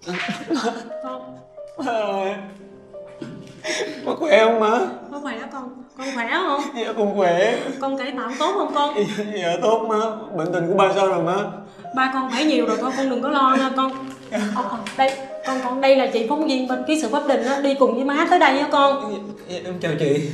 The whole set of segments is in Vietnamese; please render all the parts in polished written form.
Con. Má ơi. Má khỏe không má? Con khỏe con khỏe không? Dạ con khỏe. Con cải tạo tốt không con? Dạ tốt má. Bệnh tình của ba sao rồi má? Ba con khỏe nhiều rồi thôi, con đừng có lo nha con. Đây, con đây là chị phóng viên bên ký sự pháp đình á, đi cùng với má tới đây á con. Dạ, em chào chị.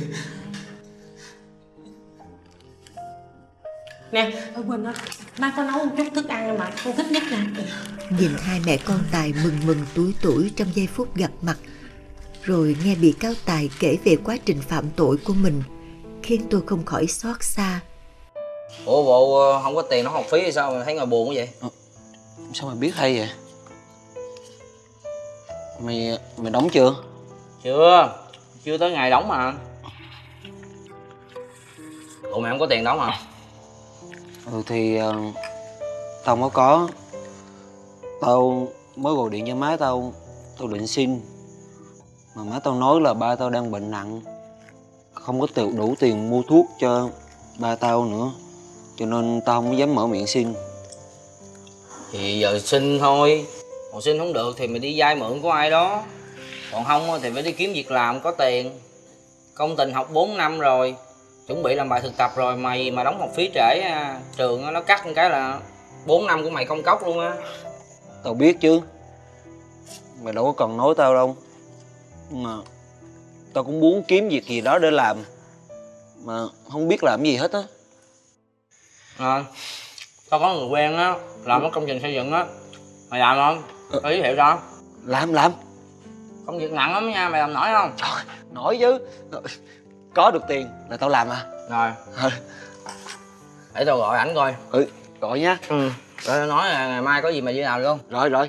Nè, quên đó, má có nấu một chút thức ăn mà con thích nhất nè. Nhìn hai mẹ con Tài mừng tuổi tuổi trong giây phút gặp mặt, rồi nghe bị cáo Tài kể về quá trình phạm tội của mình, khiến tôi không khỏi xót xa. Ủa bộ không có tiền đóng học phí hay sao mà thấy ngồi buồn quá vậy? Sao mày biết hay vậy? Mày đóng chưa? Chưa tới ngày đóng mà. Ủa mày không có tiền đóng hả? Thì tao mới có. Tao mới gọi điện cho má tao định xin. Mà má tao nói là ba tao đang bệnh nặng, không có đủ tiền mua thuốc cho ba tao nữa, cho nên tao không dám mở miệng xin. Thì giờ xin thôi. Còn xin không được thì mày đi vay mượn của ai đó. Còn không thì phải đi kiếm việc làm có tiền. Công tình học 4 năm rồi, chuẩn bị làm bài thực tập rồi, mày mà đóng học phí trễ trường nó cắt một cái là 4 năm của mày công cốc luôn á. Tao biết chứ, mày đâu có cần nói tao đâu. Nhưng mà tao cũng muốn kiếm việc gì đó để làm, mà không biết làm gì hết á. Tao có người quen á, làm ở công trình xây dựng á. Mày làm không? Tao giới thiệu cho. Làm. Công việc nặng lắm nha, mày làm nổi không? Trời, nổi chứ. Có được tiền là tao làm à. Rồi. Để tao gọi ảnh coi. Gọi nha. Rồi tao nói là ngày mai có gì mày đi làm luôn. Rồi.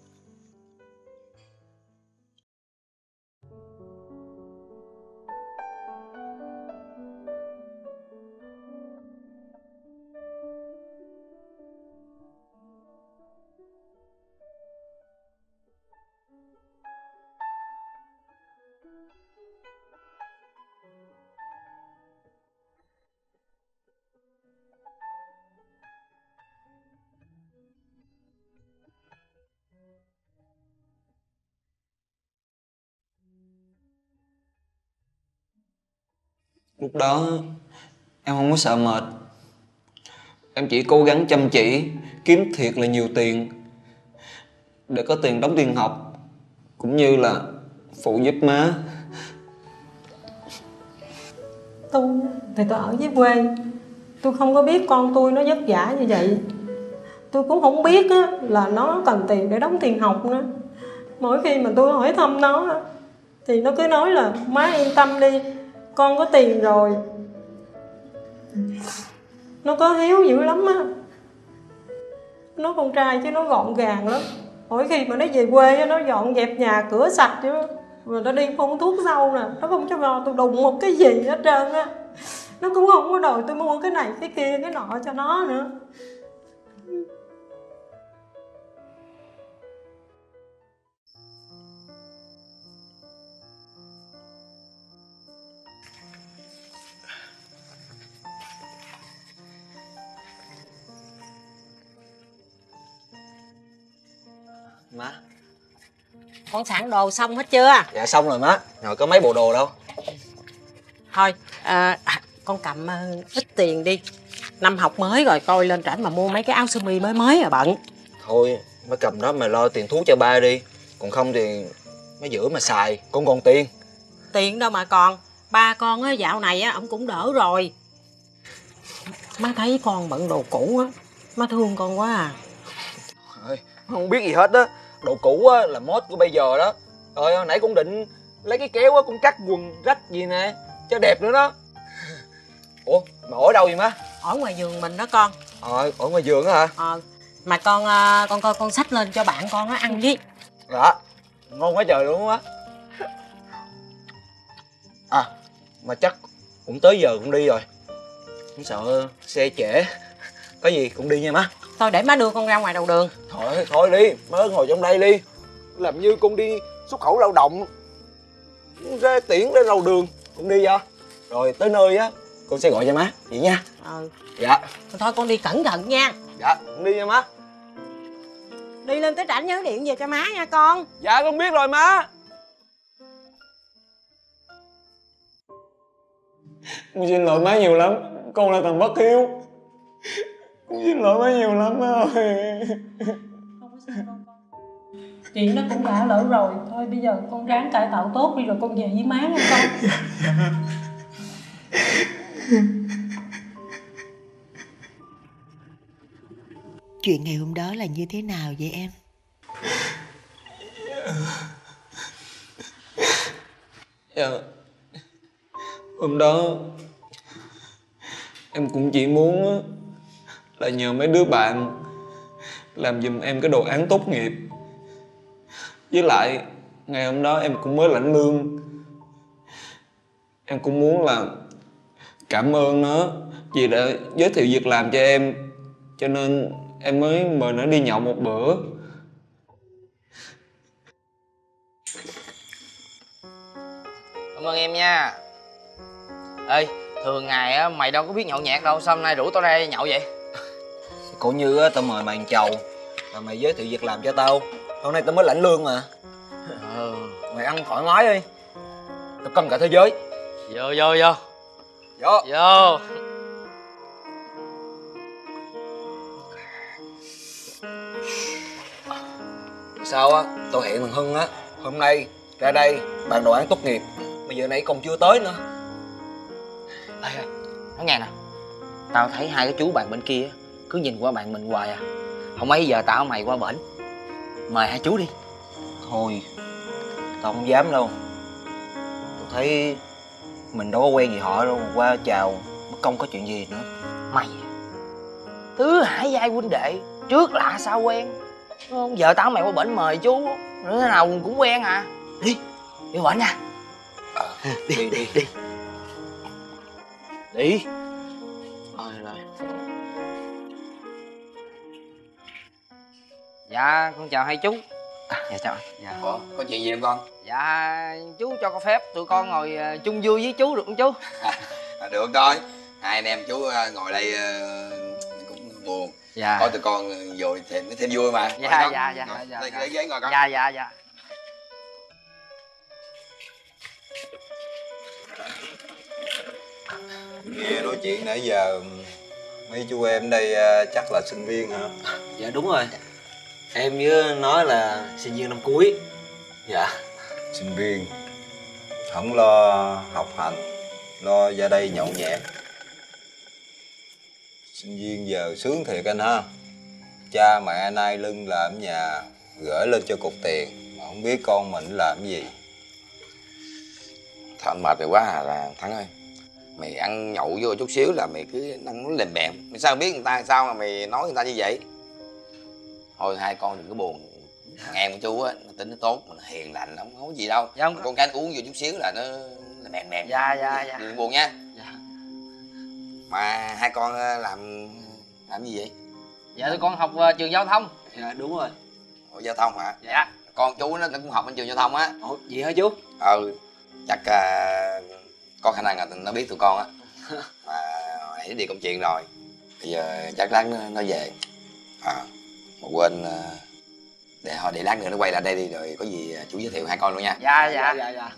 Lúc đó em không có sợ mệt. Em chỉ cố gắng chăm chỉ, kiếm thiệt là nhiều tiền để có tiền đóng tiền học, cũng như là phụ giúp má. Tôi ở dưới quê, tôi không có biết con tôi nó vất vả như vậy. Tôi cũng không biết á, là nó cần tiền để đóng tiền học nữa. Mỗi khi mà tôi hỏi thăm nó thì nó cứ nói là má yên tâm đi, con có tiền rồi. Nó có hiếu dữ lắm á. Nó con trai chứ nó gọn gàng lắm. Mỗi khi mà nó về quê nó dọn dẹp nhà cửa sạch chứ. Rồi nó đi phun thuốc sâu nè, nó không cho vào tôi đụng một cái gì hết trơn á. Nó cũng không có đòi tôi mua cái này cái kia cái nọ cho nó nữa. Má. Con sẵn đồ xong hết chưa? Dạ xong rồi má. Rồi có mấy bộ đồ đâu. Thôi con cầm ít tiền đi. Năm học mới rồi, coi lên trển mà mua mấy cái áo sơ mi mới rồi bận. Thôi má cầm đó mà lo tiền thuốc cho ba đi. Còn không thì má giữ mà xài. Con còn tiền. Tiền đâu mà còn. Ba con á dạo này á ổng cũng đỡ rồi. Má thấy con bận đồ cũ á, má thương con quá à. Không biết gì hết á. Đồ cũ á là mốt của bây giờ đó. Rồi nãy cũng định lấy cái kéo á cũng cắt quần rách gì nè cho đẹp nữa đó. Ủa mà ở đâu vậy má? Ở ngoài vườn mình đó con. Ở ngoài vườn á hả? Mà con coi con xách lên cho bạn con nó ăn đi. Dạ. Ngon quá trời luôn á. Mà chắc cũng tới giờ cũng đi rồi. Không sợ xe trễ. Có gì cũng đi nha má. Thôi để má đưa con ra ngoài đầu đường. Thôi đi, má ngồi trong đây đi. Làm như con đi xuất khẩu lao động ra tiễn ra đầu đường. Con đi vô. Rồi tới nơi á con sẽ gọi cho má vậy nha. Ừ. Dạ. Thôi con đi cẩn thận nha. Dạ, con đi nha má. Đi lên tới trển nhớ điện về cho má nha con. Dạ con biết rồi má. Con xin lỗi má nhiều lắm. Con là thằng bất hiếu. Con xin lỗi má nhiều lắm má ơi. Không có sao đâu con. Chuyện nó cũng đã lỡ rồi. Thôi bây giờ con ráng cải tạo tốt đi rồi con về với má nha con. Chuyện ngày hôm đó là như thế nào vậy em? Dạ, hôm đó em cũng chỉ muốn là nhờ mấy đứa bạn làm giùm em cái đồ án tốt nghiệp. Với lại ngày hôm đó em cũng mới lãnh lương. Em cũng muốn là cảm ơn nó vì đã giới thiệu việc làm cho em. Cho nên em mới mời nó đi nhậu một bữa. Cảm ơn em nha. Ê, thường ngày á mày đâu có biết nhậu nhẹt đâu, sao hôm nay rủ tao ra nhậu vậy? Cũng như á, tao mời mày ăn chầu mà mày giới thiệu việc làm cho tao. Hôm nay tao mới lãnh lương mà. Mày ăn thoải mái đi. Tao cân cả thế giới. Vô. Sao á, tao hẹn thằng Hưng á, hôm nay ra đây bàn đồ án tốt nghiệp. Mà giờ này còn chưa tới nữa. Ê, nói nghe nè, tao thấy hai cái chú bạn bên kia cứ nhìn qua bạn mình hoài à. Không mấy giờ tao mày qua bển mời hai chú đi. Thôi, tao không dám đâu. Tao thấy mình đâu có quen gì họ đâu, qua chào mất công có chuyện gì nữa. Mày tứ hải giai huynh đệ, trước lạ sao quen. Đúng không? Giờ tao mày qua bển mời chú, nữa thế nào cũng quen à. Đi bển nha. Đi. Đi. Rồi. Dạ con chào hai chú. Dạ chào anh. Dạ. Ủa, có chuyện gì không con? Dạ chú cho phép tụi con ngồi chung vui với chú được không chú? Được thôi. Hai anh em chú ngồi đây cũng buồn. Dạ. Có tụi con vô thì thêm vui mà. Dạ. Đây lấy ghế ngồi con. Dạ. Nghe nói chuyện nãy giờ mấy chú em đây chắc là sinh viên hả? Dạ đúng rồi. Em với nói là sinh viên năm cuối. Dạ. Sinh viên không lo học hành, lo ra đây nhậu nhẹt. Sinh viên giờ sướng thiệt anh ha. Cha mẹ nay lưng làm ở nhà gửi lên cho cục tiền mà không biết con mình làm cái gì. Thôi anh mệt rồi quá là Thắng ơi. Mày ăn nhậu vô chút xíu là mày cứ ăn lèm bèm. Mày sao biết người ta sao mà mày nói người ta như vậy? Thôi hai con đừng có buồn. Em của chú á, nó tính nó tốt, mà nó hiền lành, không có gì đâu. Dạ, không. Con cái nó uống vô chút xíu là nó mềm mềm. Dạ. Đừng buồn nha. Dạ. Mà hai con làm gì vậy? Dạ tụi con học trường giao thông. Dạ đúng rồi. Ủa, giao thông hả? Dạ. Con chú nó cũng học bên trường giao thông á. Ủa, gì hả chú? Chắc có khả năng là nó biết tụi con á. Mà hồi nãy đi công chuyện rồi. Bây giờ chắc lát nó về. Mà quên để lát nữa nó quay lại đây đi, rồi có gì chú giới thiệu hai con luôn nha. Dạ.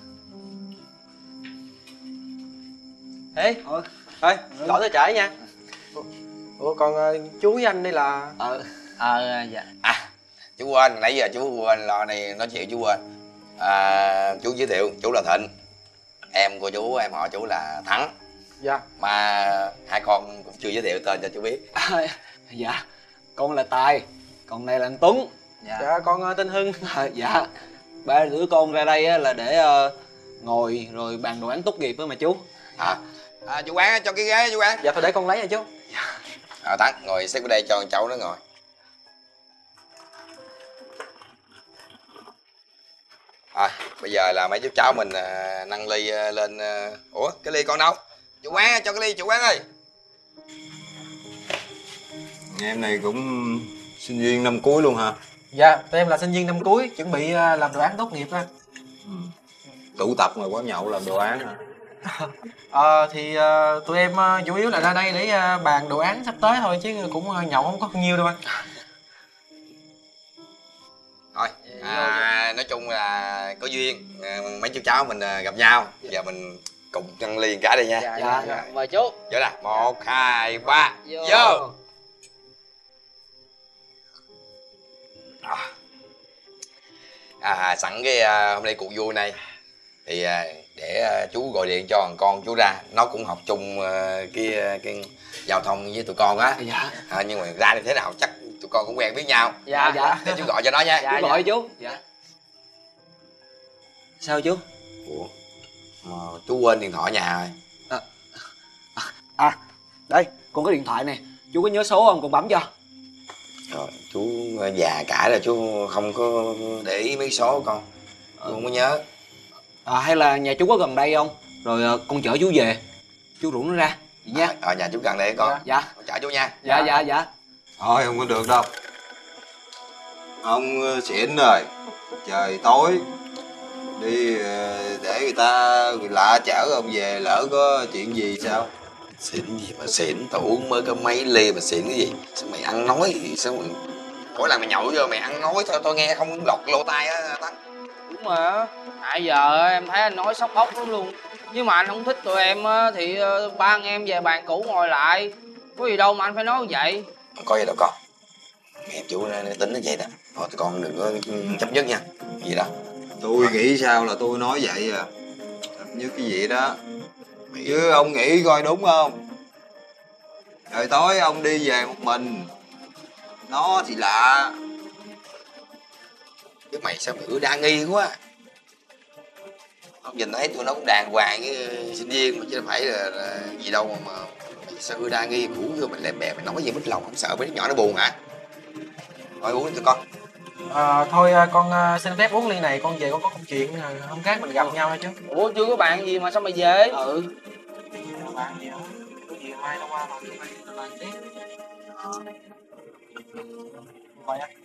Ê, thôi, lỗi tôi trễ nha. Ủa còn chú với anh đây là... Dạ. Chú quên, nãy giờ chú quên lo này nói chuyện chú quên. Chú giới thiệu, chú là Thịnh. Em của chú, em họ chú là Thắng. Dạ. Mà hai con cũng chưa giới thiệu tên cho chú biết. Dạ, con là Tài, còn này là anh Tuấn. Dạ con tên Hưng. Dạ, ba đứa con ra đây á là để ngồi rồi bàn đồ án tốt nghiệp á mà chú. Chú Quán cho cái ghế chú Quán. Dạ thôi để con lấy nha chú. Thắng ngồi xếp ở đây cho con cháu nó ngồi. Bây giờ là mấy chú cháu mình nâng ly lên. Ủa cái ly con đâu? Chú Quán cho cái ly chú Quán ơi. Em này cũng sinh viên năm cuối luôn hả? Dạ, tụi em là sinh viên năm cuối, chuẩn bị làm đồ án tốt nghiệp á. Tụ tập ngoài quán nhậu làm đồ án hả? Thì tụi em chủ yếu là ra đây để bàn đồ án sắp tới thôi chứ cũng nhậu không có nhiều đâu anh. Thôi nói chung là có duyên mấy chú cháu mình gặp nhau. Giờ mình cùng ăn ly cái đi nha. Dạ. Mời chú. Vô nè, 1, 2, 3 vô. Sẵn cái hôm nay cuộc vui này thì để chú gọi điện cho thằng con chú ra, nó cũng học chung cái giao thông với tụi con á. Nhưng mà ra như thế nào chắc tụi con cũng quen biết nhau. Dạ. Để chú gọi cho nó nha. Dạ, Chú gọi chú. Dạ. Sao chú? Ủa chú quên điện thoại nhà rồi. Đây, con có điện thoại nè. Chú có nhớ số không? Con bấm cho. Rồi chú già cả rồi chú không có để ý mấy số con. Chú không có nhớ. Hay là nhà chú có gần đây không? Rồi con chở chú về. Chú rủ nó ra vậy nha. Ở nhà chú gần đây con. Dạ. Con chở chú nha. Dạ. Thôi không có được đâu. Ông xỉn rồi. Trời tối. Đi để người lạ chở ông về, lỡ có chuyện gì sao? Xỉn gì mà xỉn, tao uống mới có mấy ly mà xỉn cái gì? Sao mày ăn nói sao mày... Mỗi lần mày nhậu vô mày ăn nói thôi, tôi nghe không lọt lỗ tai á Tấn. Đúng mà. Nãy giờ em thấy anh nói sốc ốc lắm luôn. Nhưng mà anh không thích tụi em thì ba anh em về bàn cũ ngồi lại. Có gì đâu mà anh phải nói như vậy. Không có gì đâu con. Mẹ chú nó tính như vậy đó. Thôi tụi con đừng có chấp nhất nha. Gì đâu. Tôi nghĩ sao là tôi nói vậy à. Chấp nhất cái gì đó. Chứ ông nghĩ coi đúng không? Trời tối ông đi về một mình. Nó thì lạ. Chứ mày sao mày đa nghi quá. Ông nhìn thấy tụi nó cũng đàng hoàng với sinh viên mà chứ phải là gì đâu mà mày sao đa nghi cũ vô mình lèm bè mày nói gì mất lòng, không sợ mấy đứa nhỏ nó buồn hả? Thôi uống đi tụi con. Thôi con xin phép uống ly này, con về con có công chuyện, hôm khác mình gặp nhau thôi chứ. Ủa chưa có bạn gì mà sao mày về? Bạn gì hả? Có gì mai đâu qua mà bạn tiếp. Coi á.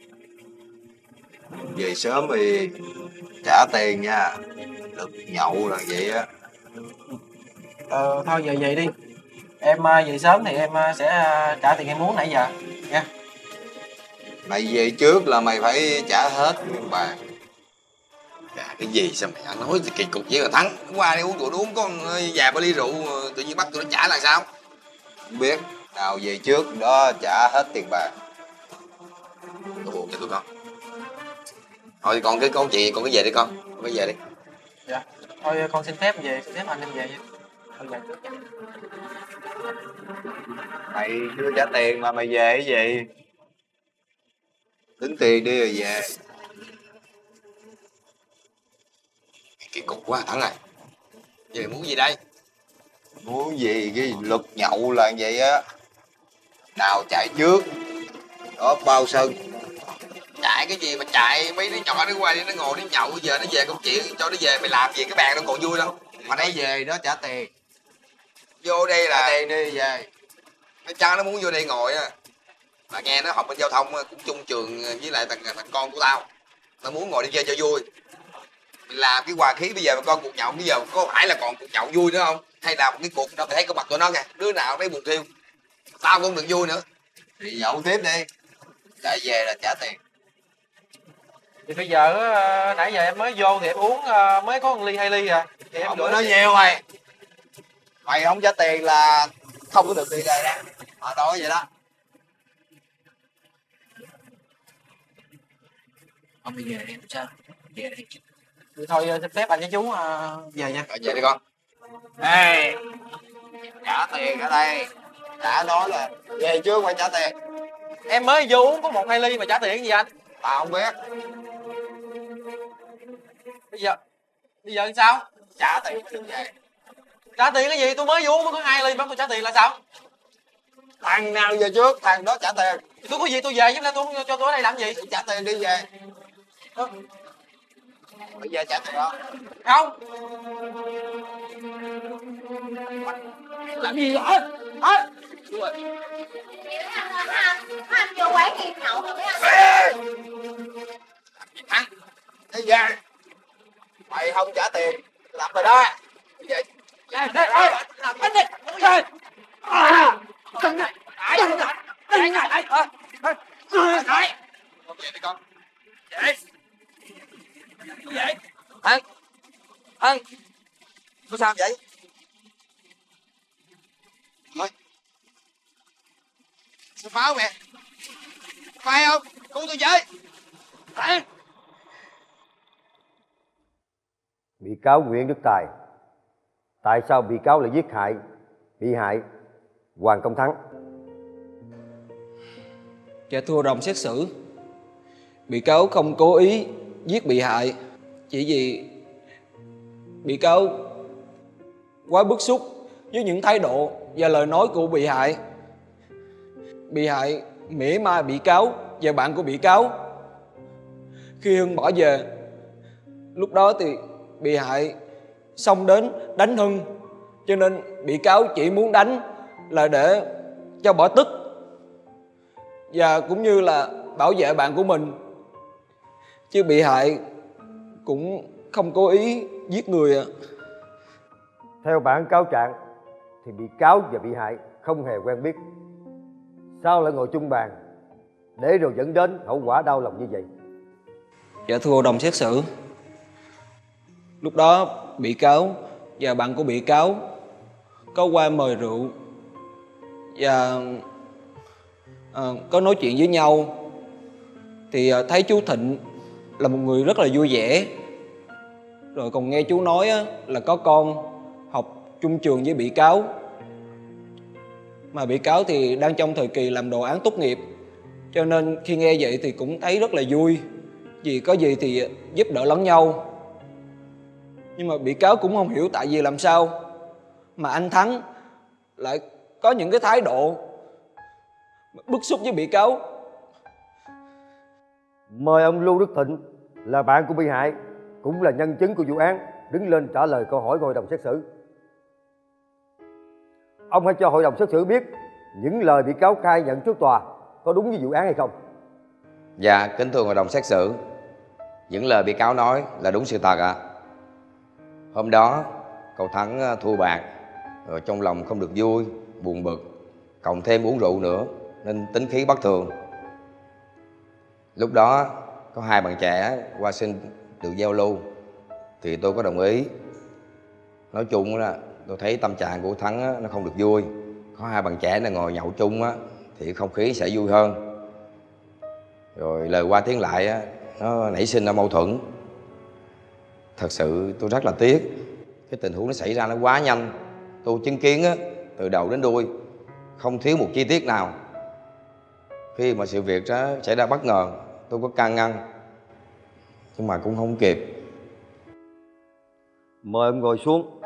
Về sớm thì trả tiền nha. Đừng nhậu là vậy á. Thôi giờ về đi. Em về sớm thì em sẽ trả tiền em muốn nãy giờ nha. Mày về trước là mày phải trả hết nguyên bàn. Dạ, cái gì sao mày nói thì kỳ cục vậy mà Thắng. Hôm qua đi uống con vài ba ly rượu tự nhiên bắt tụi nó trả là sao? Không biết. Nào về trước đó trả hết tiền bàn. Tôi buồn cho tụi con. Thôi còn cái con chị con cứ về đi con. Con cứ về đi. Dạ. Thôi con xin phép về, xin phép anh em về nha. Thôi về trước. Mày chưa trả tiền mà mày về cái gì? Tính tiền đi rồi về. Kỳ cục quá Thắng ơi. Giờ muốn gì đây? Muốn gì cái luật nhậu là vậy á. Nào chạy trước. Đó bao sân. Chạy cái gì mà chạy, mấy đứa nhỏ nó qua đi nó ngồi đi nhậu, giờ nó về công chuyện cho nó về mày làm gì, cái bàn đâu còn vui đâu. Mà đây về đó trả tiền. Vô đây là Trả tiền đi về. nó cha nó muốn vô đây ngồi á. Mà nghe nó học bên giao thông cũng chung trường với lại thằng con của tao. Nó muốn ngồi đi chơi cho vui. Mày làm cái hòa khí bây giờ mà con cuộc nhậu bây giờ có phải là còn cuộc nhậu vui nữa không? Hay là một cái cuộc đâu mày thấy có mặt tụi nó kìa, đứa nào mấy buồn thiêu. Tao cũng được vui nữa. Thì nhậu tiếp đi. Chạy về là trả tiền. Thì bây giờ nãy giờ em mới vô thì em uống mới có 1 ly 2 ly à. Thì em Không có nói nhiều mày. Mày không trả tiền là không có được đi đây đó. Họ nói vậy đó. Ông đi về em sao? Về đây. Thì thôi xin phép anh với chú về nha. Rồi về đi con. Ê, trả tiền ở đây. Đã nói là về trước phải trả tiền. Em mới vô uống có 1 2 ly mà trả tiền gì anh? Tao không biết. Bây giờ sao? Trả tiền mới được về. Trả tiền cái gì? Tôi mới vô uống có 2 ly mà tôi trả tiền là sao? Thằng nào về trước thằng đó trả tiền. Tôi có gì tôi về chứ, tôi cho tôi ở đây làm gì? Thì trả tiền đi về. Bây giờ trả tiền đó. Không. Làm gì vậy? Hả? Anh vô quán em nhậu rồi anh. Thằng đi về. Mày không trả tiền làm rồi đó. Về. Làm cái gì? Trời. Đừng này. Đừng này. Con về đi con. Vậy. Gì vậy? Thắng, có sao vậy? Thôi, sao pháo mẹ? Phải không? Cứu tôi với. Thắng. Bị cáo Nguyễn Đức Tài, tại sao bị cáo lại giết hại bị hại Hoàng Công Thắng? Dạ thưa hội đồng xét xử, bị cáo không cố ý giết bị hại, chỉ vì bị cáo quá bức xúc với những thái độ và lời nói của bị hại. Bị hại mỉa mai bị cáo và bạn của bị cáo. Khi Hưng bỏ về, lúc đó thì bị hại xông đến đánh Hưng, cho nên bị cáo chỉ muốn đánh là để cho bỏ tức và cũng như là bảo vệ bạn của mình, chứ bị hại cũng không cố ý giết người ạ. Theo bản cáo trạng thì bị cáo và bị hại không hề quen biết, sao lại ngồi chung bàn để rồi dẫn đến hậu quả đau lòng như vậy? Dạ thưa hội đồng xét xử, lúc đó bị cáo và bạn của bị cáo có qua mời rượu và có nói chuyện với nhau, thì thấy chú Thịnh là một người rất là vui vẻ, rồi còn nghe chú nói là có con học chung trường với bị cáo, mà bị cáo thì đang trong thời kỳ làm đồ án tốt nghiệp, cho nên khi nghe vậy thì cũng thấy rất là vui, vì có gì thì giúp đỡ lẫn nhau. Nhưng mà bị cáo cũng không hiểu tại vì làm sao mà anh Thắng lại có những cái thái độ bức xúc với bị cáo. Mời ông Lưu Đức Thịnh là bạn của bị hại, cũng là nhân chứng của vụ án, đứng lên trả lời câu hỏi của hội đồng xét xử. Ông hãy cho hội đồng xét xử biết những lời bị cáo khai nhận trước tòa có đúng với vụ án hay không. Dạ, kính thưa hội đồng xét xử, những lời bị cáo nói là đúng sự thật ạ. Hôm đó cậu Thắng thua bạc, rồi trong lòng không được vui, buồn bực, cộng thêm uống rượu nữa nên tính khí bất thường. Lúc đó có hai bạn trẻ qua xin được giao lưu thì tôi có đồng ý. Nói chung là tôi thấy tâm trạng của Thắng nó không được vui, có hai bạn trẻ này ngồi nhậu chung thì không khí sẽ vui hơn. Rồi lời qua tiếng lại nó nảy sinh ra mâu thuẫn. Thật sự tôi rất là tiếc, cái tình huống nó xảy ra nó quá nhanh. Tôi chứng kiến từ đầu đến đuôi, không thiếu một chi tiết nào. Khi mà sự việc đó xảy ra bất ngờ, tôi có can ngăn nhưng mà cũng không kịp. Mời ông ngồi xuống.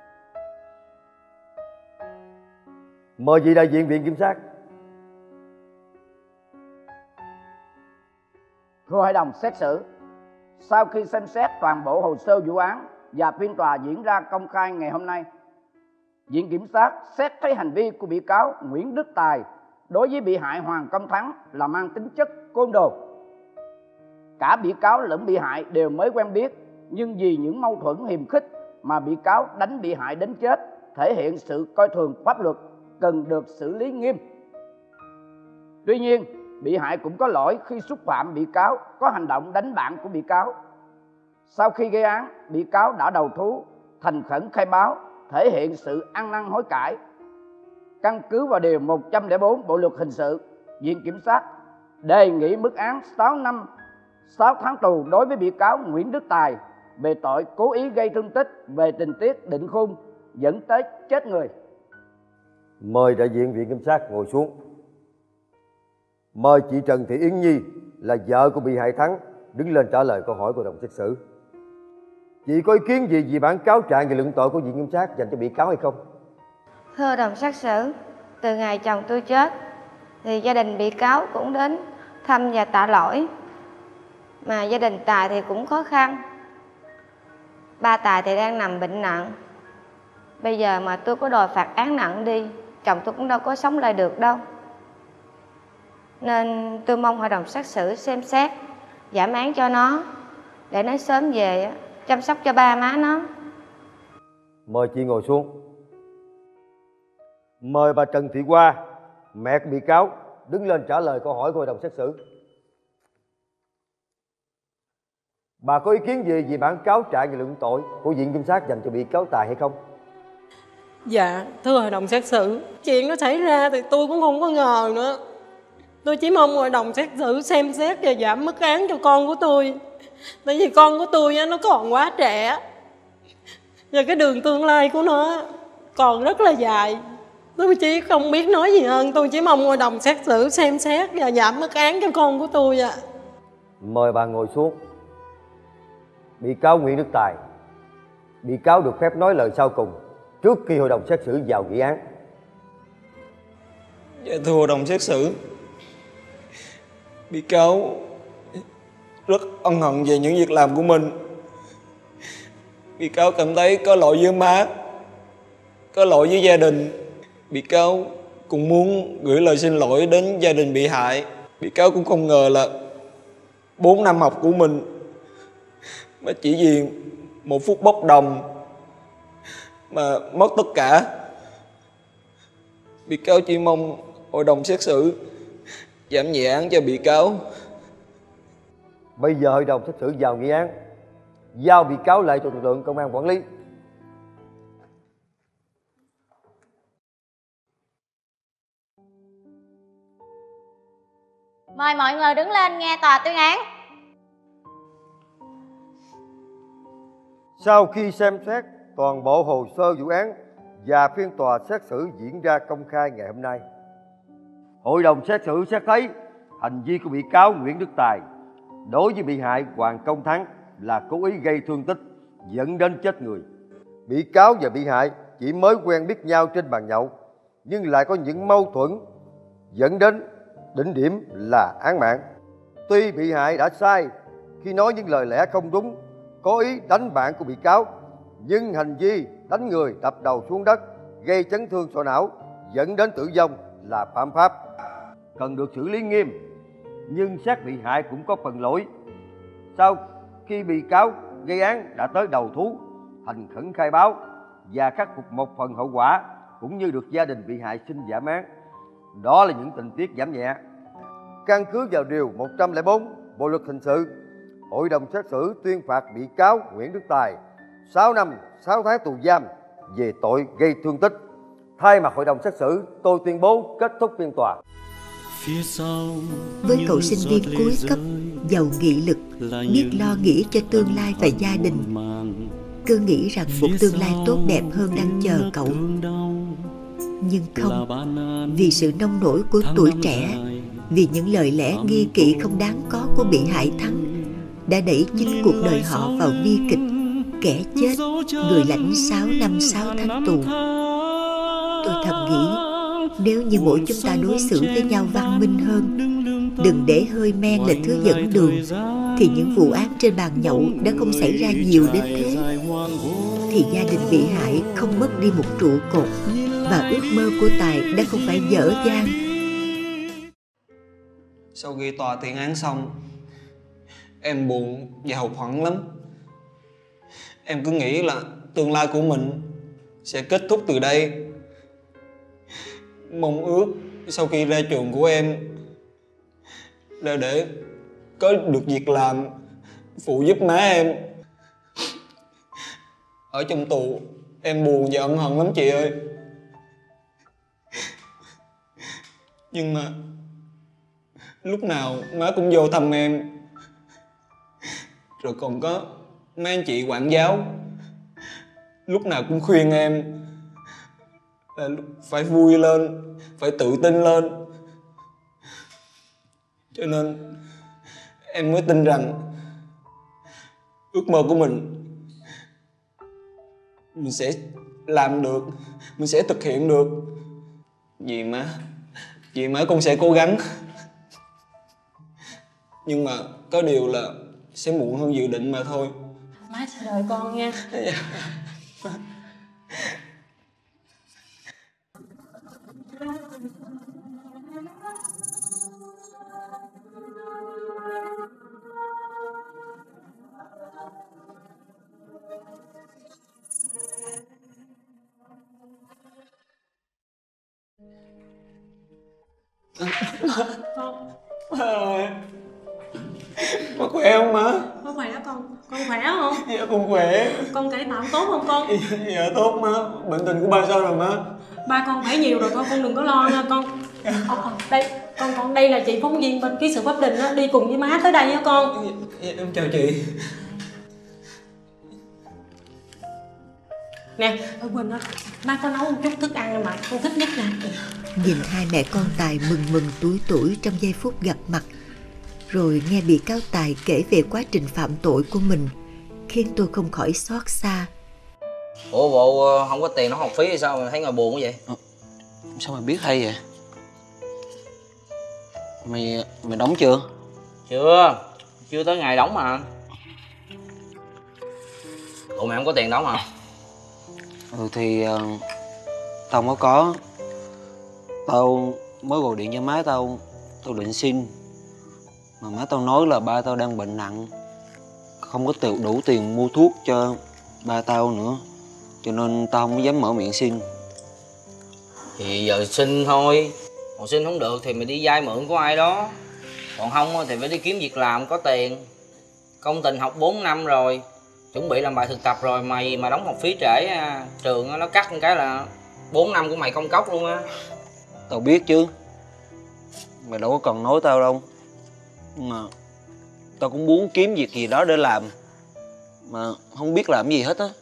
Mời vị đại diện viện kiểm sát. Thưa hội đồng xét xử, sau khi xem xét toàn bộ hồ sơ vụ án và phiên tòa diễn ra công khai ngày hôm nay, viện kiểm sát xét thấy hành vi của bị cáo Nguyễn Đức Tài đối với bị hại Hoàng Công Thắng là mang tính chất côn đồ. Cả bị cáo lẫn bị hại đều mới quen biết, nhưng vì những mâu thuẫn hiềm khích mà bị cáo đánh bị hại đến chết, thể hiện sự coi thường pháp luật, cần được xử lý nghiêm. Tuy nhiên, bị hại cũng có lỗi khi xúc phạm bị cáo, có hành động đánh bạn của bị cáo. Sau khi gây án, bị cáo đã đầu thú, thành khẩn khai báo, thể hiện sự ăn năn hối cải. Căn cứ vào điều 104 Bộ luật hình sự, viện kiểm sát đề nghị mức án 6 năm 6 tháng tù đối với bị cáo Nguyễn Đức Tài về tội cố ý gây thương tích về tình tiết định khung dẫn tới chết người. Mời đại diện viện kiểm sát ngồi xuống. Mời chị Trần Thị Yến Nhi là vợ của bị hại Thắng đứng lên trả lời câu hỏi của hội đồng xét xử. Chị có ý kiến gì về bản cáo trạng về luận tội của viện kiểm sát dành cho bị cáo hay không? Thưa hội đồng xét xử, từ ngày chồng tôi chết thì gia đình bị cáo cũng đến thăm và tạ lỗi, mà gia đình Tài thì cũng khó khăn. Ba Tài thì đang nằm bệnh nặng, bây giờ mà tôi có đòi phạt án nặng đi, chồng tôi cũng đâu có sống lại được đâu. Nên tôi mong hội đồng xét xử xem xét giảm án cho nó, để nó sớm về chăm sóc cho ba má nó. Mời chị ngồi xuống. Mời bà Trần Thị Hoa, mẹ của bị cáo, đứng lên trả lời câu hỏi của hội đồng xét xử. Bà có ý kiến gì về bản cáo trạng về luận tội của Viện Kiểm sát dành cho bị cáo Tài hay không? Dạ, thưa hội đồng xét xử, chuyện nó xảy ra thì tôi cũng không có ngờ nữa. Tôi chỉ mong hội đồng xét xử xem xét và giảm mức án cho con của tôi. Tại vì con của tôi nó còn quá trẻ, và cái đường tương lai của nó còn rất là dài. Tôi chỉ không biết nói gì hơn. Tôi chỉ mong hội đồng xét xử xem xét và giảm mức án cho con của tôi ạ. Mời bà ngồi xuống. Bị cáo Nguyễn Đức Tài, bị cáo được phép nói lời sau cùng trước khi hội đồng xét xử vào nghị án. Dạ thưa hội đồng xét xử, bị cáo rất ân hận về những việc làm của mình. Bị cáo cảm thấy có lỗi với má, có lỗi với gia đình. Bị cáo cũng muốn gửi lời xin lỗi đến gia đình bị hại. Bị cáo cũng không ngờ là 4 năm học của mình mà chỉ vì một phút bốc đồng mà mất tất cả. Bị cáo chỉ mong hội đồng xét xử giảm nhẹ án cho bị cáo. Bây giờ hội đồng xét xử vào nghị án, giao bị cáo lại cho lực lượng công an quản lý. Mời mọi người đứng lên nghe tòa tuyên án. Sau khi xem xét toàn bộ hồ sơ vụ án và phiên tòa xét xử diễn ra công khai ngày hôm nay, hội đồng xét xử xét thấy hành vi của bị cáo Nguyễn Đức Tài đối với bị hại Hoàng Công Thắng là cố ý gây thương tích dẫn đến chết người. Bị cáo và bị hại chỉ mới quen biết nhau trên bàn nhậu, nhưng lại có những mâu thuẫn dẫn đến đỉnh điểm là án mạng. Tuy bị hại đã sai khi nói những lời lẽ không đúng, có ý đánh bạn của bị cáo, nhưng hành vi đánh người đập đầu xuống đất gây chấn thương sọ não dẫn đến tử vong là phạm pháp, cần được xử lý nghiêm. Nhưng xét bị hại cũng có phần lỗi. Sau khi bị cáo gây án đã tới đầu thú, thành khẩn khai báo và khắc phục một phần hậu quả, cũng như được gia đình bị hại xin giảm án. Đó là những tình tiết giảm nhẹ. Căn cứ vào điều 104 Bộ luật hình sự, hội đồng xét xử tuyên phạt bị cáo Nguyễn Đức Tài 6 năm 6 tháng tù giam về tội gây thương tích. Thay mặt hội đồng xét xử, tôi tuyên bố kết thúc phiên tòa. Với cậu sinh viên cuối cấp giàu nghị lực, biết lo nghĩ cho tương lai và gia đình, cứ nghĩ rằng một tương lai tốt đẹp hơn đang chờ cậu. Nhưng không, vì sự nông nổi của tuổi trẻ, vì những lời lẽ nghi kỵ không đáng có của bị hại Thắng, đã đẩy chính cuộc đời họ vào bi kịch. Kẻ chết, người lãnh 6 năm 6 tháng tù. Tôi thầm nghĩ, nếu như mỗi chúng ta đối xử với nhau văn minh hơn, đừng để hơi men là thứ dẫn đường, thì những vụ án trên bàn nhậu đã không xảy ra nhiều đến thế. Thì gia đình bị hại không mất đi một trụ cột, và ước mơ của Tài đã không phải dở dang. Sau khi tòa tuyên án xong, em buồn và hụt hẫng lắm. Em cứ nghĩ là tương lai của mình sẽ kết thúc từ đây. Mong ước sau khi ra trường của em là để có được việc làm phụ giúp má em. Ở trong tù em buồn và ân hận lắm chị ơi. Nhưng mà lúc nào má cũng vô thăm em. Rồi còn có mấy anh chị quản giáo lúc nào cũng khuyên em là phải vui lên, phải tự tin lên. Cho nên em mới tin rằng ước mơ của mình sẽ làm được, mình sẽ thực hiện được. Vì má con sẽ cố gắng. Nhưng mà có điều là sẽ muộn hơn dự định mà thôi. Má sẽ đợi con nha. Má khỏe không má? Má khỏe đó con. Dạ con khỏe. Con cải tạo tốt không con? Dạ tốt má. Bệnh tình của ba sao rồi má? Ba con khỏe nhiều rồi thôi, con đừng có lo nha con. Đây, con đây là chị phóng viên bên ký sự pháp đình á, đi cùng với má tới đây á con. Dạ, em chào chị. Nè, quên đó, má có nấu một chút thức ăn mà con thích nhất nè. Nhìn hai mẹ con Tài mừng mừng tuổi tuổi trong giây phút gặp mặt, rồi nghe bị cáo Tài kể về quá trình phạm tội của mình, khiến tôi không khỏi xót xa. Ủa bộ không có tiền đóng học phí hay sao mà thấy ngồi buồn quá vậy? Sao mày biết hay vậy? Mày đóng chưa? Chưa tới ngày đóng mà. Ủa mày không có tiền đóng hả? Thì tao mới có. Tao mới gọi điện cho má tao định xin, mà má tao nói là ba tao đang bệnh nặng, không có đủ tiền mua thuốc cho ba tao nữa, cho nên tao không dám mở miệng xin. Thì giờ xin thôi, còn xin không được thì mày đi vay mượn của ai đó, còn không thì phải đi kiếm việc làm có tiền. Công tình học 4 năm rồi, chuẩn bị làm bài thực tập rồi, mày mà đóng học phí trễ trường nó cắt một cái là 4 năm của mày công cốc luôn á. Tao biết chứ, mày đâu có cần nói tao đâu, nhưng mà tao cũng muốn kiếm việc gì đó để làm, mà không biết làm gì hết á.